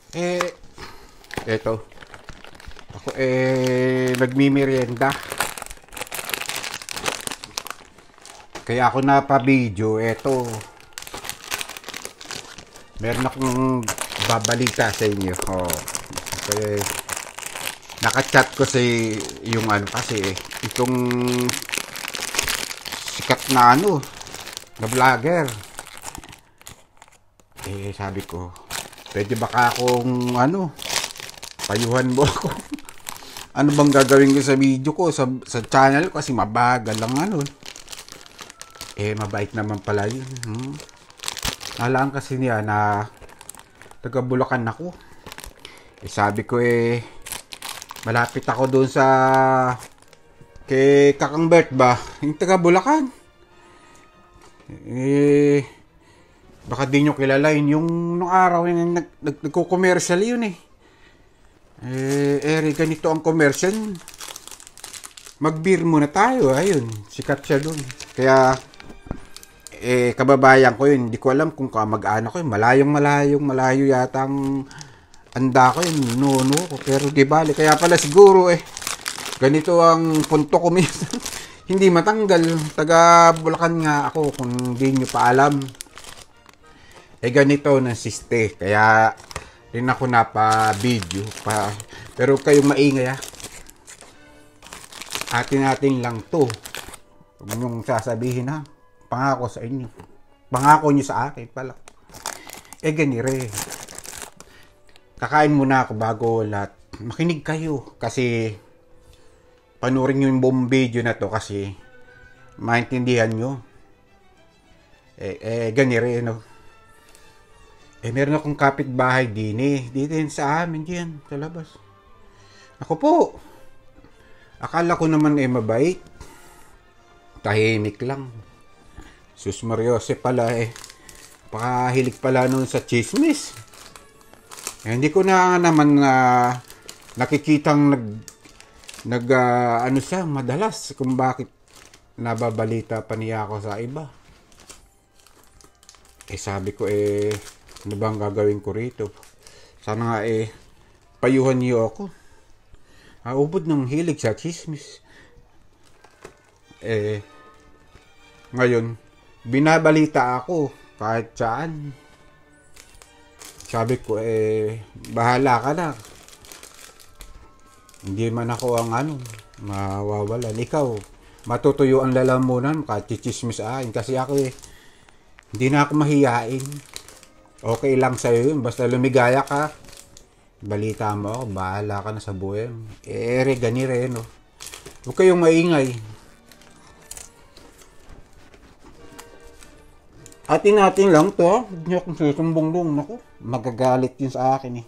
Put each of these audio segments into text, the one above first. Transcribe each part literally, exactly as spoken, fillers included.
Eh, eto. Ako eh, nagmimerienda. Kaya ako napabideo. Eto. Meron akong babalita sa inyo. Oh. Kasi, nakachat ko si yung ano kasi eh, itong sikat na ano, na vlogger. Eh, sabi ko, pwede baka akong ano, payuhan mo ako. Ano bang gagawin ko sa video ko, sa, sa channel ko, kasi mabagal lang ano. Eh, mabait naman pala yun. Hmm. Nalaan kasi niya na taga Bulacan ako. Eh, sabi ko eh, malapit ako doon sa kay Kakang Bert ba? Yung taga Bulacan. Eh, baka di nyo kilala yun. Yung nung araw yun, nag, nag, nagko-commercial yun eh. Eh, eh, ganito ang commercial. Mag-beer muna tayo. Ayun, sikat siya doon. Kaya, eh, kababayan ko yun. Hindi ko alam kung kamag-anak ko yun. Malayong malayong malayo yata ang anda ko yun. Nuno ko. Pero di bali. Kaya pala siguro eh. Ganito ang punto ko minsan. Hindi matanggal. Taga Bulacan nga ako kung hindi nyo pa alam. Eh ganito na siste. Kaya rin ako napa-video pa. Pero kayong maingay ha. Atin-atin lang to. Huwag nyong sasabihin ha. Pangako sa inyo. Pangako nyo sa akin pala. Eh ganire. Kakain muna ako bago lahat. Makinig kayo. Kasi panurin nyo yung buong video na to kasi maintindihan nyo. Eh, eh ganire no. Eh, meron akong kapitbahay din eh. Dito yun sa amin diyan, sa labas. Ako po. Akala ko naman eh mabait. Tahimik lang. Sus Mariose pala eh. Pakahilig pala nun sa chismis. Eh, hindi ko na naman uh, nakikitang nag, nag uh, ano siya, madalas kung bakit nababalita pa niya ako sa iba. Eh, sabi ko eh, ano bang gagawin ko rito? Sana nga eh, payuhan niyo ako. Ah, ubod ng hilig sa chismis. Eh, ngayon, binabalita ako kahit saan. Sabi ko eh, bahala ka na. Hindi man ako ang ano, mawawalan. Ikaw, matutuyo ang lalamunan kahit chismis akin. Kasi ako eh, hindi na ako mahiyain. Okay lang sa'yo yun. Basta lumigaya ka. Balita mo ako. Bahala ka na sa buhay. Eh, re, gani re, no? Huwag kayong maingay. Atin-atin lang to. Huwag niyo akong susumbong dong. Naku, magagalit yun sa akin eh.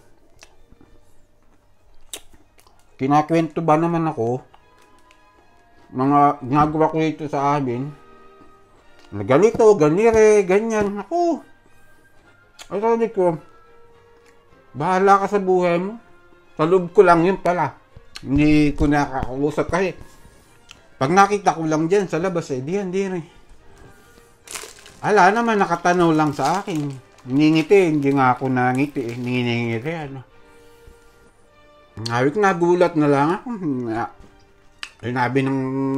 Kinakwento ba naman ako? Mga ginagawa ko dito sa amin. Na ganito, ganire, ganyan. Ako. Ay, sabi ko, bahala ka sa buhay mo. Sa loob ko lang yun pala. Hindi ko nakakausap kasi pag nakita ko lang dyan sa labas eh, diyan, diyan eh. Ala naman, nakatanaw lang sa akin. Ningiti, hindi nga ako nangiti eh. Ningiti, ano. Ngawik, nagulat na lang ako. Sinabi ng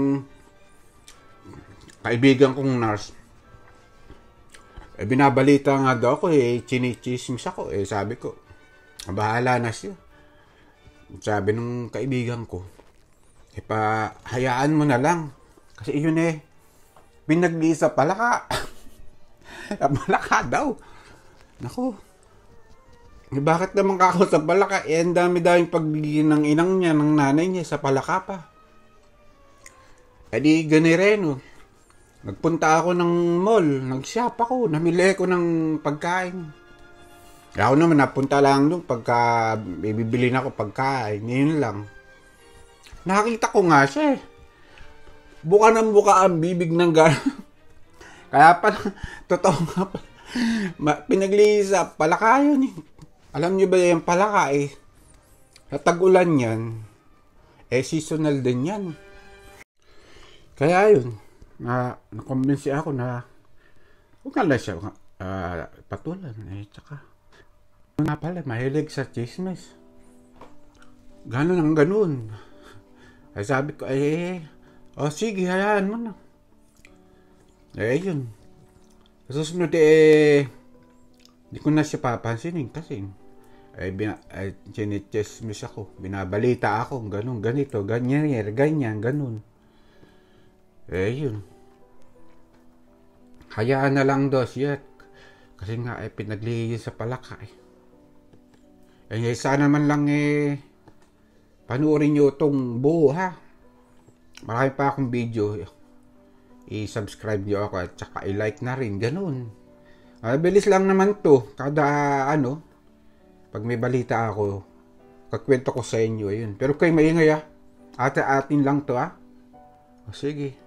kaibigan kong nurse, eh, binabalita nga daw ako eh, chinichismis ako eh, sabi ko, bahala na siya. Sabi ng kaibigan ko, eh, pa, hayaan mo na lang. Kasi yun eh, pinag-iisa palaka. Palaka daw. Naku, eh, bakit naman kako sa palaka? Eh, ang dami-daming pagbigyan ng inang niya, ng nanay niya sa palaka pa. Eh, di ganireno. Nagpunta ako ng mall, nag-shop ako, namili ko ng pagkain. Ako naman, napunta lang doon pagka bibili na ako pagkain, yun lang. Nakita ko nga siya eh. Buka ng buka ang bibig ng gano'n. Kaya pala, totoo nga pala. Pinaglisa, palaka yun eh. Alam nyo ba yung palaka eh? Sa tag-ulan yan, eh seasonal din yan. Kaya yun. Na nakumbinsi ako na huwag na lang siya uh, patulan eh, tsaka Nga pala, mahilig sa chismis. Ganon ang ganun. Ay sabi ko, eh, oh sige, hayaan mo na. Eh, yun. Susunod eh, di ko na siya papansinin kasi, eh, bina, eh, chismis ako. Binabalita ako, ganun, ganito, ganyan, ganyan, ganun. Eh, yun. Hayaan na lang daw siya. Kasi nga, eh, pinaglihi sa palaka, eh. Eh, sana man lang, eh, panuorin nyo itong buo, ha. Marami pa akong video. I-subscribe nyo ako at saka i-like na rin. Ganun. Ah, bilis lang naman to. Kada ano, pag may balita ako, kakwento ko sa inyo. Ayun. Pero kayo maingay, ha. Ate-atin lang to, ha. O, sige.